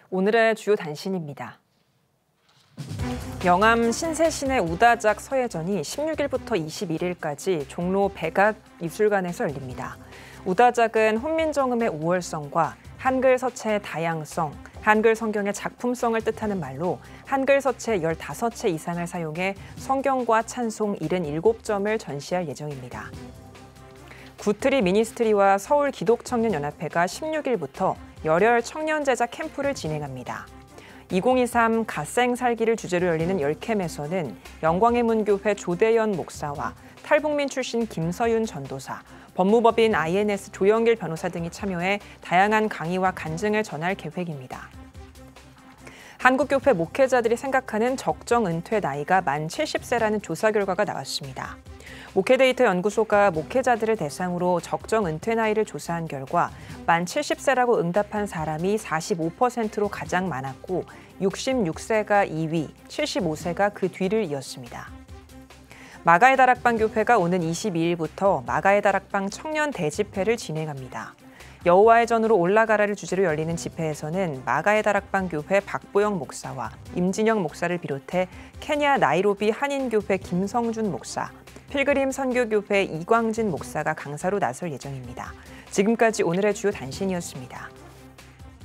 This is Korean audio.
오늘의 주요 단신입니다. 영암 신세신의 우다작 서예전이 16일부터 21일까지 종로 백악미술관에서 열립니다. 우다작은 훈민정음의 우월성과 한글 서체의 다양성, 한글 성경의 작품성을 뜻하는 말로 한글 서체 15채 이상을 사용해 성경과 찬송 77점을 전시할 예정입니다. 구트리 미니스트리와 서울 기독청년연합회가 16일부터 열혈 청년 제작 캠프를 진행합니다. 2023 갓생 살기를 주제로 열리는 열캠에서는 영광의 문교회 조대연 목사와 탈북민 출신 김서윤 전도사, 법무법인 INS 조영길 변호사 등이 참여해 다양한 강의와 간증을 전할 계획입니다. 한국교회 목회자들이 생각하는 적정 은퇴 나이가 만 70세라는 조사 결과가 나왔습니다. 목회데이터 연구소가 목회자들을 대상으로 적정 은퇴 나이를 조사한 결과 만 70세라고 응답한 사람이 45%로 가장 많았고 66세가 2위, 75세가 그 뒤를 이었습니다. 마가의 다락방 교회가 오는 22일부터 마가의 다락방 청년 대집회를 진행합니다. 여호와의 전으로 올라가라를 주제로 열리는 집회에서는 마가의 다락방 교회 박보영 목사와 임진영 목사를 비롯해 케냐 나이로비 한인교회 김성준 목사, 필그림 선교교회 이광진 목사가 강사로 나설 예정입니다. 지금까지 오늘의 주요 단신이었습니다.